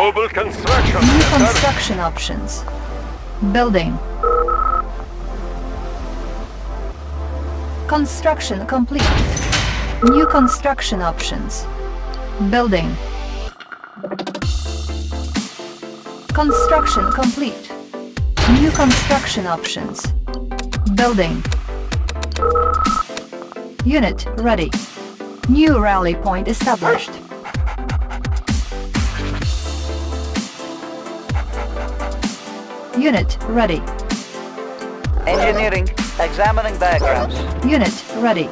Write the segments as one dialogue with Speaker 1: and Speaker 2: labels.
Speaker 1: Mobile construction
Speaker 2: New
Speaker 1: center.
Speaker 2: construction options. Building. Construction complete. New construction options. Building. Construction complete. New construction options. Building. Unit ready. New rally point established. Unit ready.
Speaker 3: Engineering. Examining diagrams.
Speaker 2: Unit ready.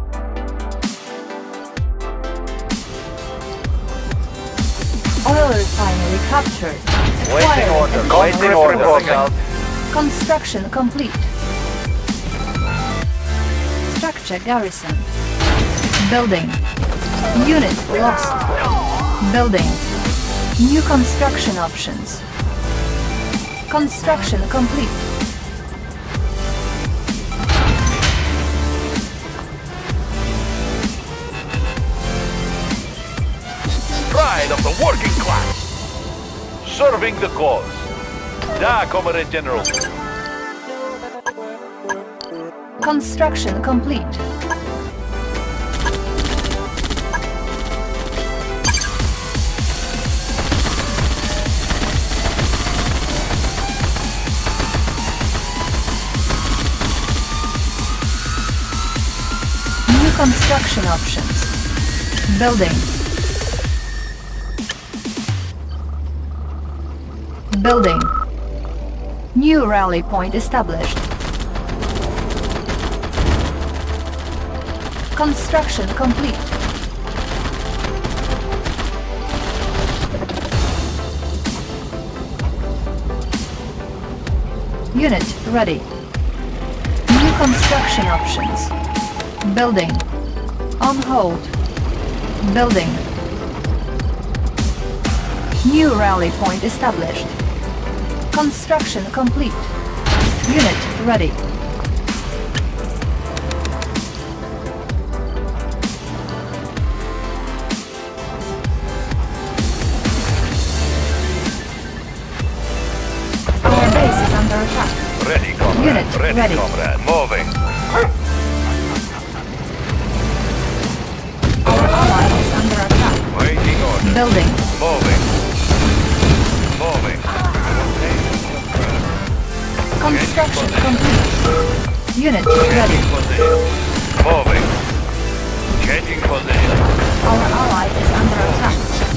Speaker 2: Oil refinery captured.
Speaker 3: Waiting order. Waiting order.
Speaker 2: Construction complete. Structure garrison. Building. Unit lost. Building. New construction options. Construction complete.
Speaker 1: Pride of the working class. Serving the cause. Da, Comrade General.
Speaker 2: Construction complete. New construction options. Building. Building. New rally point established. Construction complete. Unit ready. New construction options. Building. On hold. Building. New rally point established. Construction complete. Unit ready. Our base is under attack.
Speaker 1: Ready, comrade.
Speaker 2: Unit ready.
Speaker 1: Comrade. Moving.
Speaker 2: Our ally is under attack.
Speaker 1: Waiting order.
Speaker 2: Building.
Speaker 1: Moving. Moving.
Speaker 2: Construction complete. Unit ready.
Speaker 1: Changing position. Moving. Changing position.
Speaker 2: Our ally is under attack.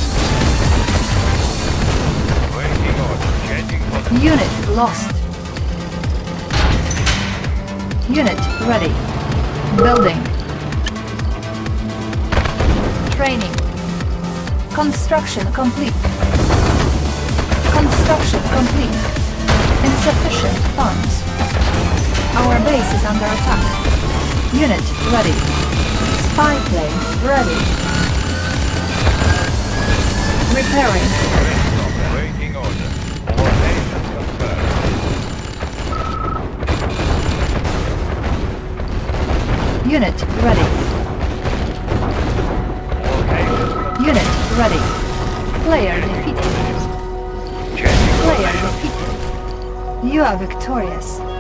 Speaker 1: Waiting order. Changing position.
Speaker 2: Unit lost. Unit ready. Building. Training. Construction complete. Construction complete. Insufficient funds. Our base is under attack. Unit ready. Spy plane ready. Repairing.
Speaker 1: Waiting order. Formation confirmed.
Speaker 2: Unit ready. Unit ready. Player defeated.
Speaker 1: Changing
Speaker 2: Player
Speaker 1: position.
Speaker 2: defeated. You are victorious.